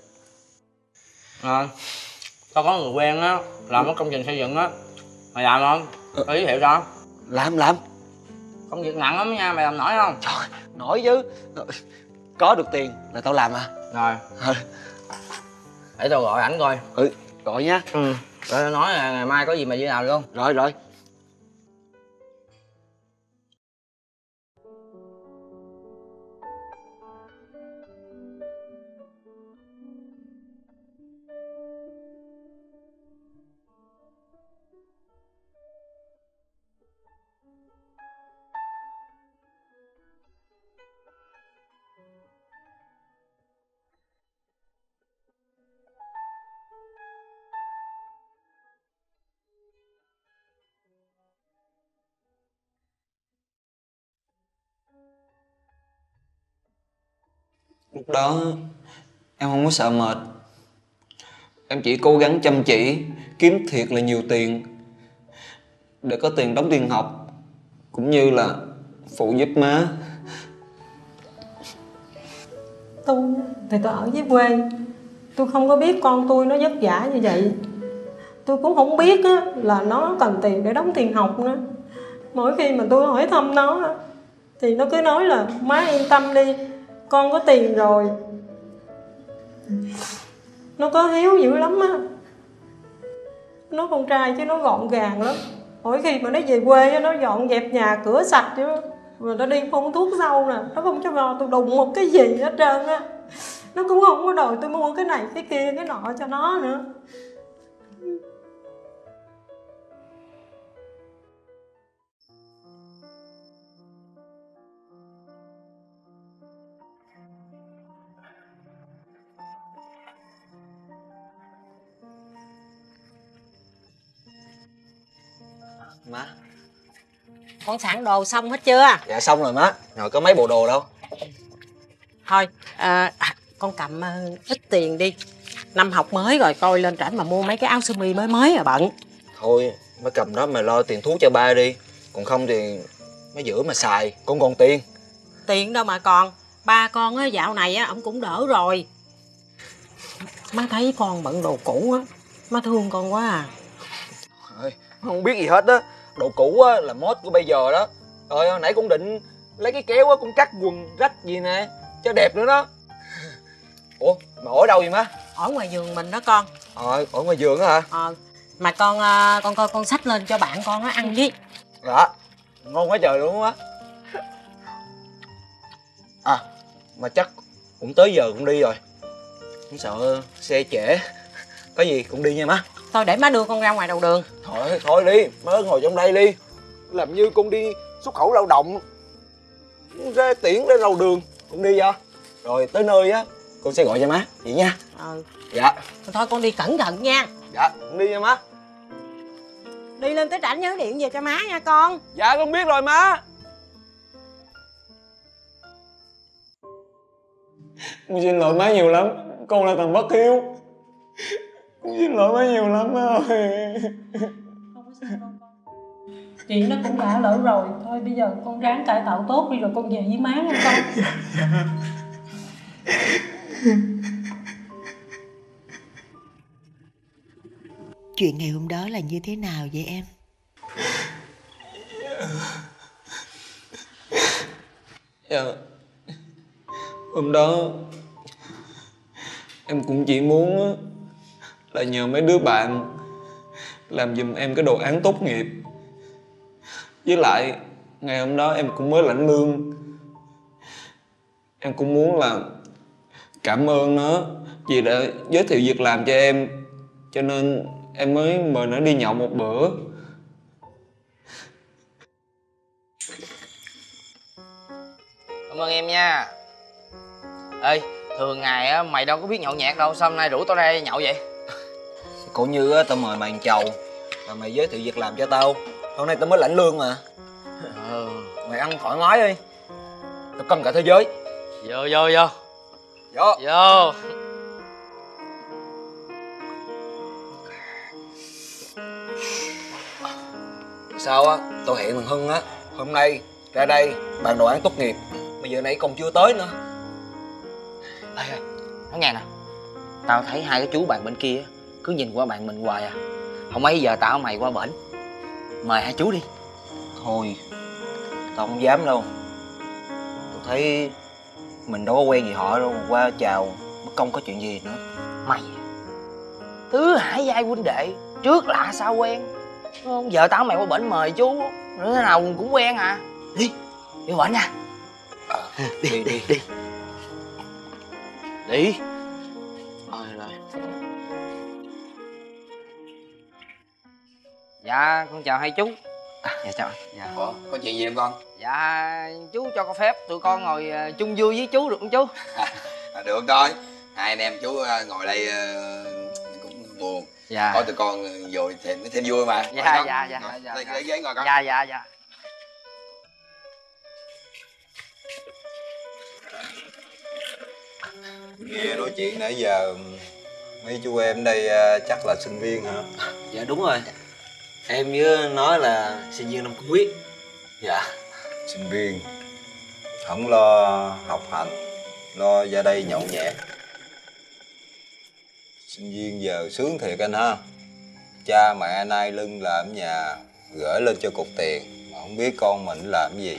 Tao có người quen á, làm ở công trình xây dựng á, mày làm không? Tao giới thiệu cho. Làm. Công việc nặng lắm nha, mày làm nổi không? Trời, nổi chứ. Có được tiền là tao làm à. Rồi. Để tao gọi ảnh coi. Gọi nha. Rồi tao nói là ngày mai có gì mày đi làm luôn. Rồi. Lúc đó em không có sợ mệt. Em chỉ cố gắng chăm chỉ, kiếm thiệt là nhiều tiền để có tiền đóng tiền học, cũng như là phụ giúp má. Tôi thì tôi ở dưới quê, tôi không có biết con tôi nó vất vả như vậy. Tôi cũng không biết á, là nó cần tiền để đóng tiền học nữa. Mỗi khi mà tôi hỏi thăm nó á, thì nó cứ nói là má yên tâm đi, con có tiền rồi. Nó có hiếu dữ lắm á. Nó con trai chứ nó gọn gàng lắm. Mỗi khi mà nó về quê á, nó dọn dẹp nhà cửa sạch chứ. Rồi nó đi phun thuốc sâu nè, nó không cho vào tôi đụng một cái gì hết trơn á. Nó cũng không có đòi tôi mua cái này cái kia cái nọ cho nó nữa. Má. Con soạn đồ xong hết chưa? Dạ xong rồi má. Rồi có mấy bộ đồ đâu. Thôi con cầm ít tiền đi. Năm học mới rồi, coi lên trển mà mua mấy cái áo sơ mi mới rồi bận. Thôi má cầm đó mà lo tiền thuốc cho ba đi, còn không thì má giữ mà xài, con còn tiền. Tiền đâu mà còn. Ba con á dạo này á ổng cũng đỡ rồi. Má thấy con bận đồ cũ á, má thương con quá à. Không biết gì hết á. Đồ cũ á là mốt của bây giờ đó. Rồi hồi nãy con định lấy cái kéo á, con cắt quần rách gì nè cho đẹp nữa đó. Ủa mà ở đâu vậy má? Ở ngoài vườn mình đó con. Ở ngoài vườn á hả? Mà con coi con xách lên cho bạn con nó ăn với. Dạ. Ngon quá trời luôn á. Mà chắc cũng tới giờ cũng đi rồi. Không sợ xe trễ. Có gì cũng đi nha má. Thôi để má đưa con ra ngoài đầu đường. Thôi đi, má ngồi trong đây đi. Làm như con đi xuất khẩu lao động ra tiễn đến đầu đường. Con đi vô. Rồi tới nơi á, con sẽ gọi cho má, vậy nha. Dạ. Thôi con đi cẩn thận nha. Dạ, con đi nha má. Đi lên tới trển nhớ điện về cho má nha con. Dạ con biết rồi má. Con xin lỗi má nhiều lắm. Con là thằng bất hiếu. Con xin lỗi má nhiều lắm má ơi. Chuyện nó cũng đã lỡ rồi. Thôi bây giờ con ráng cải tạo tốt đi rồi con về với má nha con. Chuyện ngày hôm đó là như thế nào vậy em? Dạ, hôm đó em cũng chỉ muốn là nhờ mấy đứa bạn làm giùm em cái đồ án tốt nghiệp. Với lại ngày hôm đó em cũng mới lãnh lương. Em cũng muốn là cảm ơn nó vì đã giới thiệu việc làm cho em, cho nên em mới mời nó đi nhậu một bữa. Cảm ơn em nha. Ê, thường ngày á mày đâu có biết nhậu nhẹt đâu, sao hôm nay rủ tao ra nhậu vậy? Cũng như á, tao mời mày ăn chầu mà mày giới thiệu việc làm cho tao. Hôm nay tao mới lãnh lương mà. Mày ăn thoải mái đi, tao cân cả thế giới. Vô. Sao á, tao hẹn thằng Hưng á, hôm nay ra đây bàn đồ án tốt nghiệp, mà giờ nãy còn chưa tới nữa. Ê, nói nghe nè, tao thấy hai cái chú bạn bên kia cứ nhìn qua bạn mình hoài à. Không mấy giờ tao mày qua bển mời hai chú đi. Thôi, tao không dám đâu. Tao thấy mình đâu có quen gì họ đâu, qua chào mất công có chuyện gì nữa. Mày tứ hải giai huynh đệ, trước lạ sao quen. Đúng không? Giờ tao mày qua bển mời chú, nữa thế nào cũng quen à. Đi bển nha. Đi. Rồi. Dạ con chào hai chú. Dạ chào. Dạ. Ủa, có chuyện gì em con? Dạ chú cho con phép tụi con ngồi chung vui với chú được không chú? Được thôi. Hai anh em chú ngồi đây cũng buồn. Dạ. Có tụi con vô thì nó thêm vui mà. Dạ. Lấy ghế ngồi con. Dạ. Nghe nói chuyện nãy giờ mấy chú em đây chắc là sinh viên hả? Dạ đúng rồi. Em với nói là sinh viên năm cuối. Dạ. Sinh viên không lo học hành, lo ra đây nhậu nhẹt. Sinh viên giờ sướng thiệt anh ha. Cha mẹ nay lưng làm ở nhà, gửi lên cho cục tiền mà không biết con mình làm cái gì.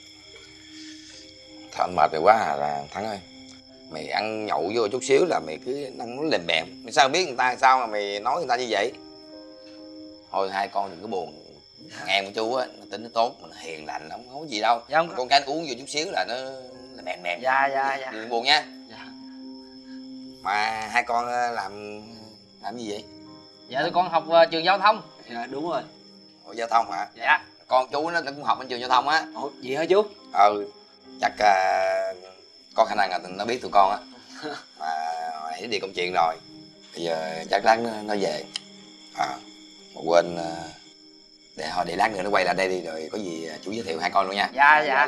Thôi anh mệt rồi quá là Thắng ơi. Mày ăn nhậu vô chút xíu là mày cứ ăn nó lèm bèm. Mày sao biết người ta sao mà mày nói người ta như vậy? Thôi hai con đừng có buồn. Nghe của chú á, nó tính nó tốt, mình hiền lành lắm, không có gì đâu. Dạ, con cái nó uống vô chút xíu là nó bèm bèm. Dạ. Đừng buồn nha. Dạ. Mà hai con làm gì vậy? Dạ tụi con học trường giao thông. Dạ đúng rồi. Ủa, giao thông hả? Dạ. Con chú nó cũng học bên trường giao thông á. Ủa gì hả chú? Chắc có khả năng là nó biết tụi con á. Mà hồi nãy đi công chuyện rồi. Bây giờ chắc lát nó về. Mà quên để lát nữa nó quay lại đây đi, rồi có gì chú giới thiệu hai con luôn nha. Dạ.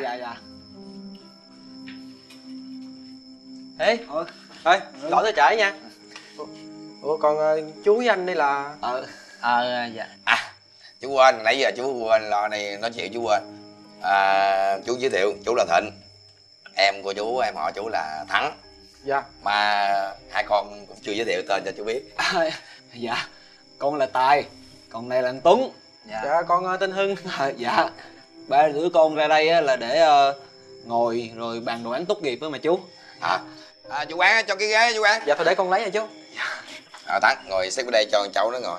Ê, thôi, gọi tới trễ nha. Ủa còn chú với anh đây là... Dạ. Chú quên, nãy giờ chú quên lo này nói chuyện chú quên. Chú giới thiệu, chú là Thịnh. Em của chú, em họ chú là Thắng. Dạ. Mà hai con cũng chưa giới thiệu tên cho chú biết. Dạ, con là Tài, còn này là anh Tuấn. Dạ con tên Hưng. Dạ, ba đứa con ra đây á là để ngồi rồi bàn đồ án tốt nghiệp á mà chú. Chú Quán cho cái ghế chú Quán. Dạ thôi để con lấy nha chú. Thắng ngồi xếp ở đây cho cháu nó ngồi.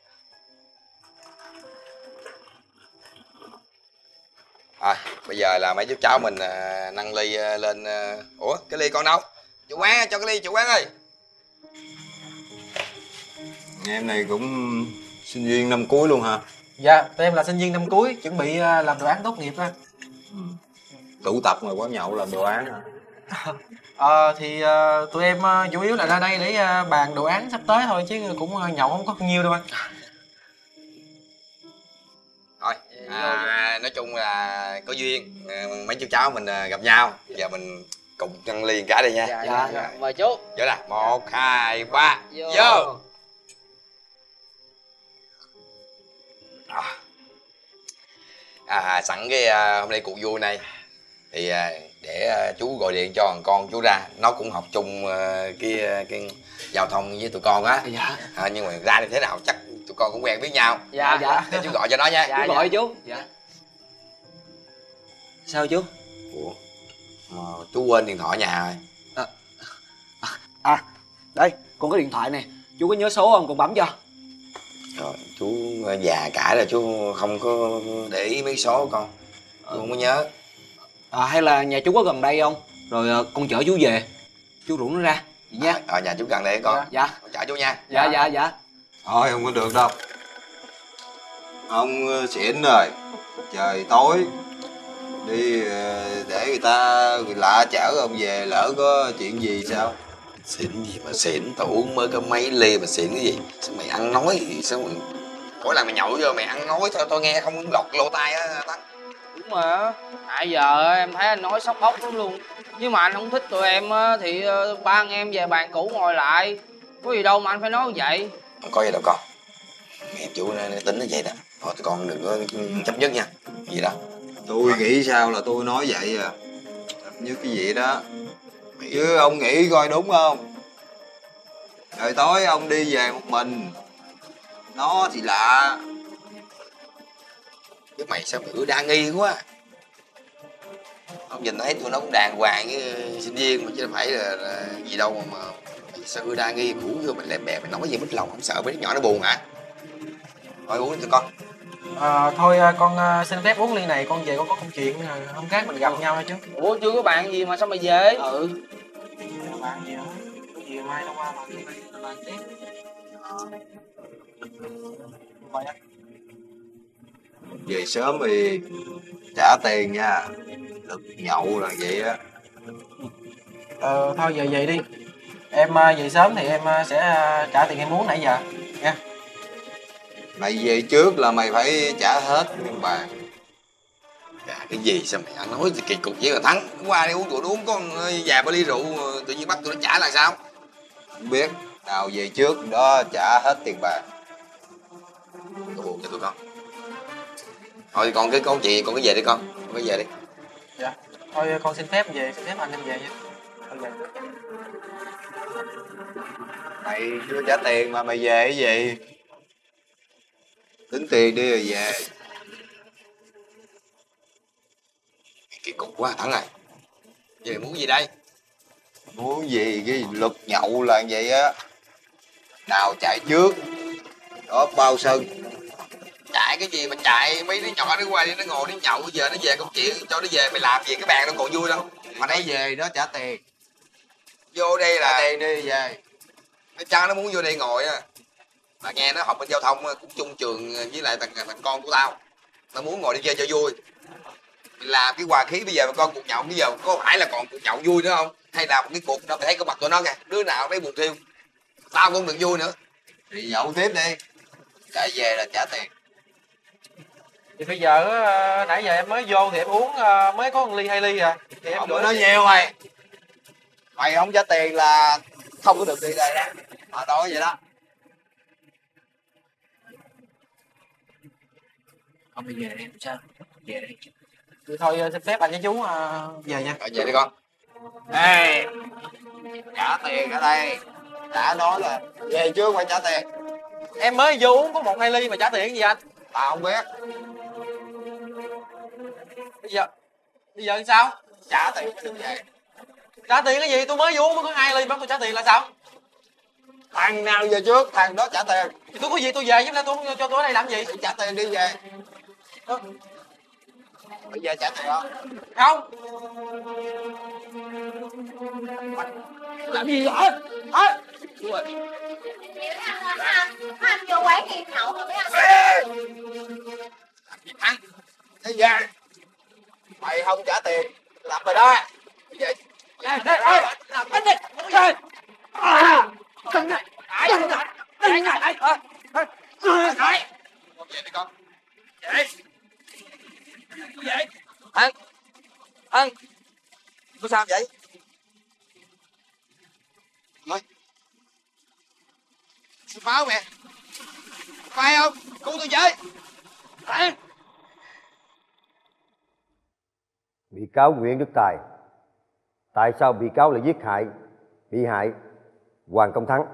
Bây giờ là mấy chú cháu mình nâng ly lên. Ủa cái ly con đâu? Chú Quán cho cái ly, chú Quán ơi. Em này cũng sinh viên năm cuối luôn hả? Dạ, tụi em là sinh viên năm cuối, chuẩn bị làm đồ án tốt nghiệp á. Tụ tập ngoài quán nhậu làm đồ án hả? Thì tụi em chủ yếu là ra đây để bàn đồ án sắp tới thôi, chứ cũng nhậu không có nhiều đâu anh. Thôi, nói chung là có duyên mấy chú cháu mình gặp nhau. Giờ mình cùng ngăn ly cái đây nha. Dạ. Mời chú. Vô nè, 1, 2, 3, vô. Sẵn cái hôm nay cuộc vui này thì để chú gọi điện cho thằng con chú ra, nó cũng học chung cái giao thông với tụi con á. Dạ. Nhưng mà ra như thế nào chắc tụi con cũng quen biết nhau. Dạ. Để chú gọi cho nó nha. Chú gọi chú. Dạ. Sao chú? Ủa, chú quên điện thoại nhà rồi. Đây, con có điện thoại nè. Chú có nhớ số không? Con bấm cho. Rồi, chú già cả rồi, chú không có để ý mấy số con. Chú không có nhớ. Hay là nhà chú có gần đây không? Rồi con chở chú về. Chú rủ nó ra vậy nha. Ở nhà chú gần đây con. Dạ. Con chở chú nha. Dạ. Thôi không có được đâu. Ông xỉn rồi. Trời tối. Đi để người lạ chở ông về, lỡ có chuyện gì sao? Xỉn gì mà xỉn, tao uống mới có mấy ly mà xỉn cái gì? Sao mày ăn nói thì sao mày... Mỗi lần mày nhậu vô mày ăn nói thôi, tao nghe không lọt lỗ tai á Tấn. Đúng mà. Nãy giờ em thấy anh nói sốc ốc lắm luôn. Nhưng mà anh không thích tụi em á thì ba anh em về bàn cũ ngồi lại. Có gì đâu mà anh phải nói như vậy. Không có gì đâu con. Mẹ chú nó tính nó vậy đó. Thôi tụi con đừng có chấp nhất nha. Gì đó. Tôi nghĩ sao là tôi nói vậy à. Như cái gì đó. Chứ ông nghĩ coi đúng không? Trời tối ông đi về một mình. Nó thì lạ. Chứ mày sao mày đa nghi quá. Ông nhìn thấy tụi nó cũng đàng hoàng với sinh viên mà, chứ phải là gì đâu mà mày sao đa nghi, cũ vô mày lẹ bẹ mày nói gì mít lòng, không sợ mấy đứa nhỏ nó buồn hả? Thôi uống đi tụi con. Thôi con xin phép uống ly này, con về con có công chuyện hôm khác mình gặp nhau thôi chứ. Ủa chưa có bạn gì mà sao mày về? Bạn gì hả? Có gì mai đâu qua mà bạn tiếp. Về sớm thì trả tiền nha. Lực nhậu là vậy á. Thôi giờ về đi. Em về sớm thì em sẽ trả tiền em uống nãy giờ nha. Mày về trước là mày phải trả hết tiền bàn. Cái gì sao mày ăn nói kỳ cục vậy mà Thắng? Hôm qua đi uống tụi nó uống có vài ba ly rượu tự nhiên bắt tụi nó trả là sao? Không biết. Nào về trước đó trả hết tiền bàn. Tôi buồn cho tụi con. Thôi còn cái con chị con cứ về đi con. Con cứ về đi. Dạ. Thôi con xin phép về, xin phép anh em về nha. Con về. Mày chưa trả tiền mà mày về cái gì? Tính tiền đi rồi về. Kỳ cục quá Thắng ơi. Về muốn gì đây? Muốn gì cái luật nhậu là vậy á. Nào chạy trước. Đó bao sân. Chạy cái gì mà chạy, mấy đứa nhỏ nó qua đi nó ngồi nó nhậu, bây giờ nó về công chuyện cho nó về mày làm gì, cái bàn nó còn vui đâu. Mà nãy về đó trả tiền. Vô đây là trả tiền đi về. nó cha nó muốn vô đây ngồi á. Mà nghe nó học bên giao thông cũng chung trường với lại thằng con của tao. Nó muốn ngồi đi chơi cho vui. Mày làm cái hòa khí bây giờ mà con cuộc nhậu bây giờ có phải là còn cuộc nhậu vui nữa không? Hay là một cái cuộc đó mày thấy cái mặt tụi nó kìa, đứa nào đấy buồn thiêu. Tao cũng đừng vui nữa. Thì nhậu tiếp đi. Chạy về là trả tiền. Thì bây giờ nãy giờ em mới vô thì em uống mới có 1 ly 2 ly à. Thì em không có nói nhiều mày. Mày không trả tiền là không có được đi đây đó. Nói vậy đó. Không bây giờ em sao? Về đi. Thì thôi xin phép anh với chú về nha. Rồi về đi con. Ê, trả tiền ở đây. Đã nói là về trước phải trả tiền. Em mới vô uống có 1 2 ly mà trả tiền gì anh? Tao không biết. Bây giờ sao? Trả tiền mới được về. Trả tiền cái gì? Tôi mới vô uống mới có 2 ly bắt tôi trả tiền là sao? Thằng nào về trước thằng đó trả tiền. Thì tôi có gì tôi về chứ tôi không cho tôi ở đây làm gì? Thì trả tiền đi về. Bây giờ trả tiền không? Không. Làm gì vậy? Hả? Anh vô quán em nhậu rồi mấy anh. Làm gì thằng? Thế về. Mày không trả tiền làm mày đó. Về. Làm đi. Đừng này. Về đi con. Về. Về. Ăn. Có sao vậy? Thôi, pháo mẹ, phải không? Cứu tôi chơi. Bị cáo Nguyễn Đức Tài, tại sao bị cáo lại giết hại bị hại Hoàng Công Thắng?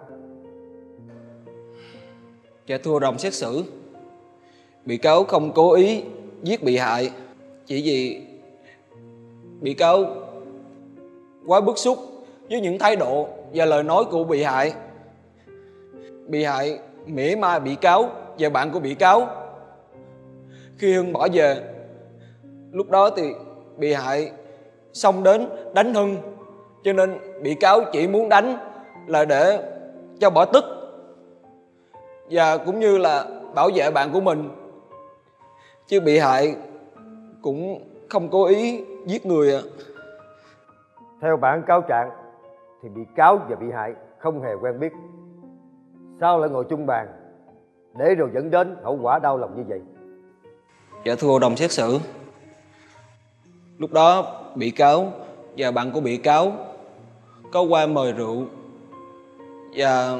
Dạ thưa hội đồng xét xử, bị cáo không cố ý giết bị hại, chỉ vì bị cáo quá bức xúc với những thái độ và lời nói của bị hại. Bị hại mỉa mai bị cáo và bạn của bị cáo. Khi Hưng bỏ về, lúc đó thì bị hại xông đến đánh Hưng, cho nên bị cáo chỉ muốn đánh là để cho bỏ tức và cũng như là bảo vệ bạn của mình, chứ bị hại cũng không cố ý giết người ạ. Theo bản cáo trạng thì bị cáo và bị hại không hề quen biết, sao lại ngồi chung bàn để rồi dẫn đến hậu quả đau lòng như vậy? Dạ thưa hội đồng xét xử, lúc đó bị cáo và bạn của bị cáo có qua mời rượu và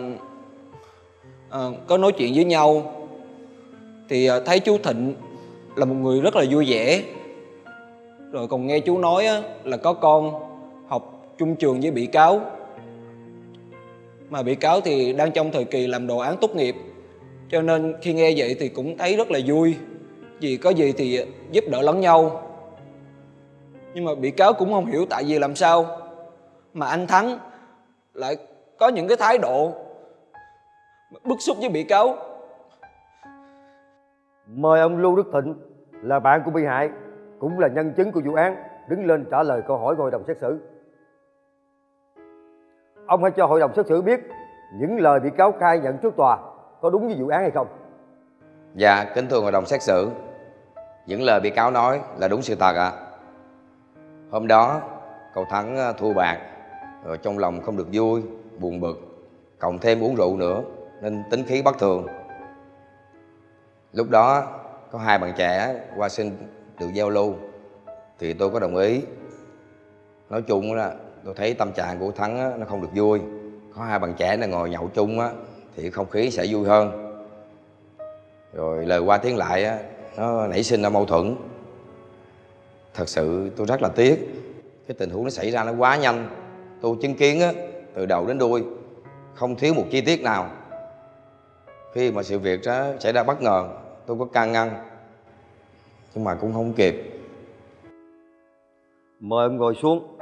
có nói chuyện với nhau, thì thấy chú Thịnh là một người rất là vui vẻ, rồi còn nghe chú nói là có con học chung trường với bị cáo, mà bị cáo thì đang trong thời kỳ làm đồ án tốt nghiệp, cho nên khi nghe vậy thì cũng thấy rất là vui, vì có gì thì giúp đỡ lẫn nhau. Nhưng mà bị cáo cũng không hiểu tại vì làm sao mà anh Thắng lại có những cái thái độ bức xúc với bị cáo. Mời ông Lưu Đức Thịnh là bạn của bị hại, cũng là nhân chứng của vụ án, đứng lên trả lời câu hỏi của hội đồng xét xử. Ông hãy cho hội đồng xét xử biết những lời bị cáo khai nhận trước tòa có đúng với vụ án hay không. Dạ, kính thưa hội đồng xét xử, những lời bị cáo nói là đúng sự thật ạ. Hôm đó cậu Thắng thua bạc, rồi trong lòng không được vui, buồn bực, cộng thêm uống rượu nữa nên tính khí bất thường. Lúc đó có hai bạn trẻ qua xin được giao lưu thì tôi có đồng ý. Nói chung là tôi thấy tâm trạng của Thắng nó không được vui, có hai bạn trẻ này ngồi nhậu chung thì không khí sẽ vui hơn. Rồi lời qua tiếng lại nó nảy sinh ra mâu thuẫn. Thật sự tôi rất là tiếc, cái tình huống nó xảy ra nó quá nhanh. Tôi chứng kiến từ đầu đến đuôi, không thiếu một chi tiết nào. Khi mà sự việc đó xảy ra bất ngờ, tôi có can ngăn nhưng mà cũng không kịp. Mời ông ngồi xuống.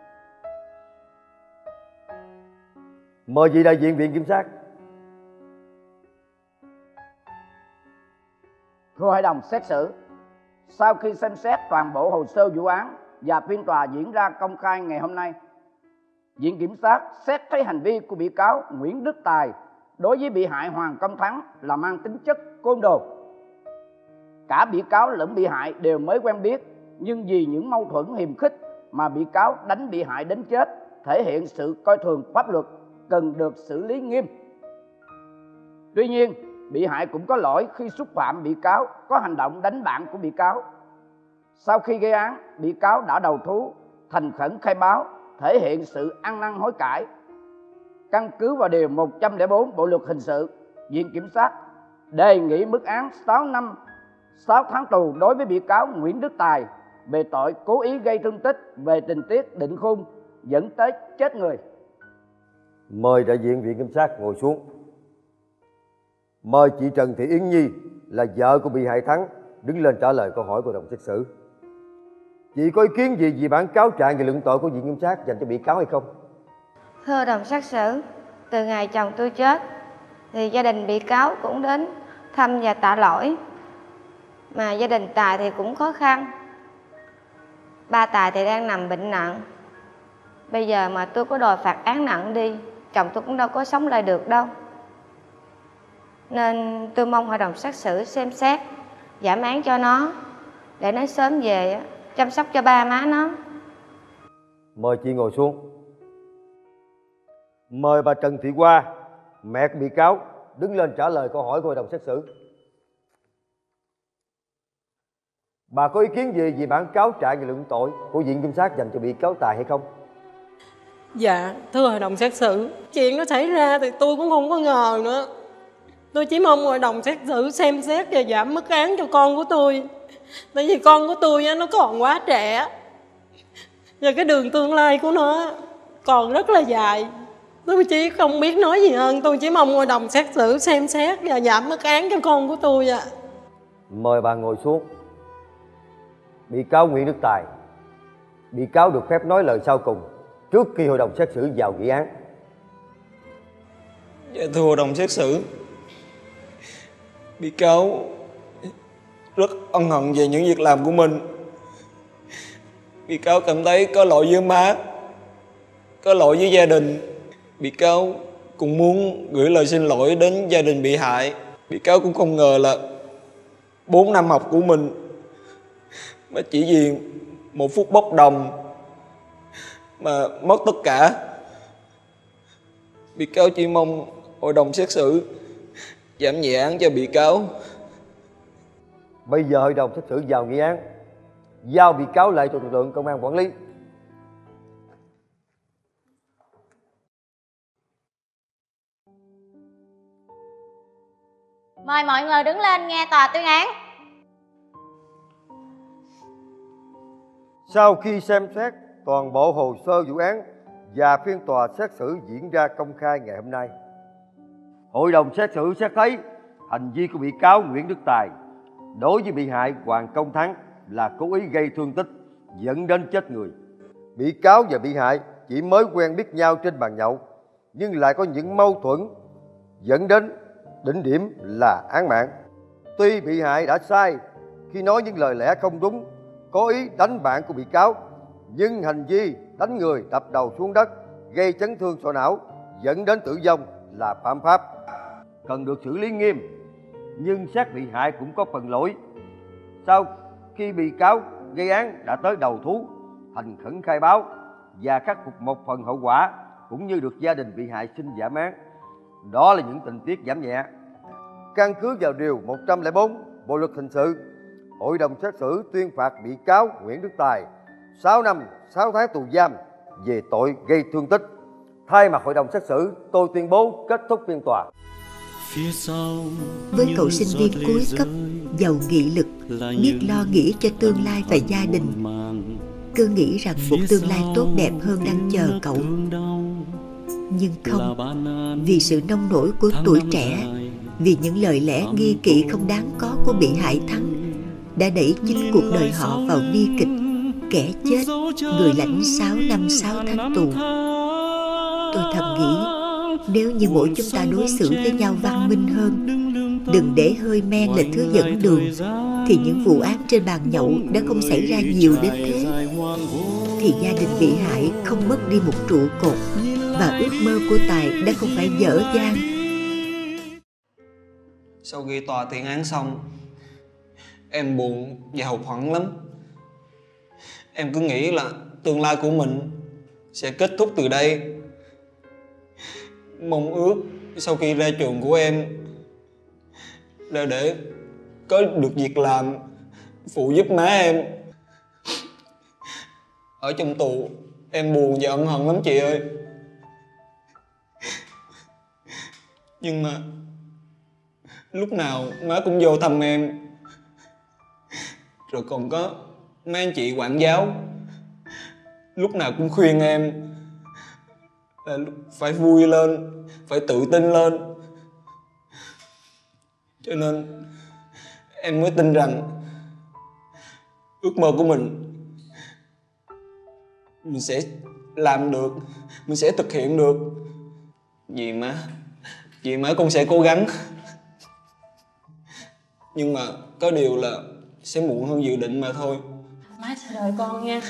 Mời vị đại diện viện kiểm sát. Thưa hội đồng xét xử, sau khi xem xét toàn bộ hồ sơ vụ án và phiên tòa diễn ra công khai ngày hôm nay, Viện Kiểm sát xét thấy hành vi của bị cáo Nguyễn Đức Tài đối với bị hại Hoàng Công Thắng là mang tính chất côn đồ. Cả bị cáo lẫn bị hại đều mới quen biết, nhưng vì những mâu thuẫn hiềm khích mà bị cáo đánh bị hại đến chết, thể hiện sự coi thường pháp luật, cần được xử lý nghiêm. Tuy nhiên, bị hại cũng có lỗi khi xúc phạm bị cáo, có hành động đánh bạn của bị cáo. Sau khi gây án, bị cáo đã đầu thú, thành khẩn khai báo, thể hiện sự ăn năn hối cải. Căn cứ vào điều 104 Bộ luật hình sự, Viện Kiểm sát đề nghị mức án 6 năm 6 tháng tù đối với bị cáo Nguyễn Đức Tài về tội cố ý gây thương tích về tình tiết định khung dẫn tới chết người. Mời đại diện viện kiểm sát ngồi xuống. Mời chị Trần Thị Yến Nhi là vợ của bị hại Thắng đứng lên trả lời câu hỏi của hội đồng xét xử. Chị có ý kiến gì về bản cáo trạng về luận tội của viện kiểm sát dành cho bị cáo hay không? Thưa hội đồng xét xử, từ ngày chồng tôi chết thì gia đình bị cáo cũng đến thăm và tạ lỗi, mà gia đình Tài thì cũng khó khăn. Ba Tài thì đang nằm bệnh nặng. Bây giờ mà tôi có đòi phạt án nặng đi, chồng tôi cũng đâu có sống lại được đâu. Nên tôi mong hội đồng xét xử xem xét giảm án cho nó, để nó sớm về chăm sóc cho ba má nó. Mời chị ngồi xuống. Mời bà Trần Thị Hoa, mẹ của bị cáo, đứng lên trả lời câu hỏi của hội đồng xét xử. Bà có ý kiến gì về bản cáo trạng về luận tội của viện kiểm sát dành cho bị cáo Tài hay không? Dạ, thưa hội đồng xét xử, chuyện nó xảy ra thì tôi cũng không có ngờ nữa. Tôi chỉ mong hội đồng xét xử xem xét và giảm mức án cho con của tôi. Tại vì con của tôi nó còn quá trẻ, và cái đường tương lai của nó còn rất là dài. Tôi chỉ không biết nói gì hơn. Tôi chỉ mong hội đồng xét xử xem xét và giảm mức án cho con của tôi ạ. Mời bà ngồi xuống. Bị cáo Nguyễn Đức Tài, bị cáo được phép nói lời sau cùng trước khi hội đồng xét xử vào nghị án. Dạ thưa hội đồng xét xử, bị cáo rất ân hận về những việc làm của mình. Bị cáo cảm thấy có lỗi với má, có lỗi với gia đình. Bị cáo cũng muốn gửi lời xin lỗi đến gia đình bị hại. Bị cáo cũng không ngờ là 4 năm học của mình mà chỉ vì một phút bốc đồng mà mất tất cả. Bị cáo chỉ mong hội đồng xét xử giảm nhẹ án cho bị cáo. Bây giờ hội đồng xét xử vào nghị án, giao bị cáo lại cho lực lượng công an quản lý. Mời mọi người đứng lên nghe tòa tuyên án. Sau khi xem xét toàn bộ hồ sơ vụ án và phiên tòa xét xử diễn ra công khai ngày hôm nay, hội đồng xét xử xét thấy hành vi của bị cáo Nguyễn Đức Tài đối với bị hại Hoàng Công Thắng là cố ý gây thương tích dẫn đến chết người. Bị cáo và bị hại chỉ mới quen biết nhau trên bàn nhậu, nhưng lại có những mâu thuẫn dẫn đến đỉnh điểm là án mạng. Tuy bị hại đã sai khi nói những lời lẽ không đúng, có ý đánh bạn của bị cáo, nhưng hành vi đánh người đập đầu xuống đất gây chấn thương sọ não dẫn đến tử vong là phạm pháp, cần được xử lý nghiêm. Nhưng xác bị hại cũng có phần lỗi. Sau khi bị cáo gây án đã tới đầu thú, thành khẩn khai báo và khắc phục một phần hậu quả, cũng như được gia đình bị hại xin giảm án. Đó là những tình tiết giảm nhẹ. Căn cứ vào điều 104 Bộ luật hình sự, hội đồng xét xử tuyên phạt bị cáo Nguyễn Đức Tài 6 năm 6 tháng tù giam về tội gây thương tích. Thay mặt hội đồng xét xử, tôi tuyên bố kết thúc phiên tòa. Với cậu sinh viên cuối cấp giàu nghị lực, biết lo nghĩ cho tương lai và gia đình, cứ nghĩ rằng một tương lai tốt đẹp hơn đang chờ cậu. Nhưng không, vì sự nông nổi của tuổi trẻ, vì những lời lẽ nghi kỵ không đáng có của bị hại Thắng, đã đẩy chính cuộc đời họ vào bi kịch. Kẻ chết, người lãnh 6 năm 6 tháng tù. Tôi thầm nghĩ, nếu như mỗi chúng ta đối xử với nhau văn minh hơn, đừng để hơi men là thứ dẫn đường, thì những vụ án trên bàn nhậu đã không xảy ra nhiều đến thế. Thì gia đình bị hại không mất đi một trụ cột, và ước mơ của Tài đã không phải dở dang. Sau khi tòa tuyên án xong, em buồn và hụt hẫng lắm. Em cứ nghĩ là tương lai của mình sẽ kết thúc từ đây. Mong ước sau khi ra trường của em là để có được việc làm phụ giúp má em. Ở trong tù em buồn và ân hận lắm chị ơi. Nhưng mà lúc nào má cũng vô thăm em. Rồi còn có mấy anh chị quản giáo lúc nào cũng khuyên em là phải vui lên, phải tự tin lên. Cho nên em mới tin rằng ước mơ của mình sẽ làm được, mình sẽ thực hiện được. Vì má con sẽ cố gắng. Nhưng mà có điều là sẽ muộn hơn dự định mà thôi. Má sẽ đợi con nha.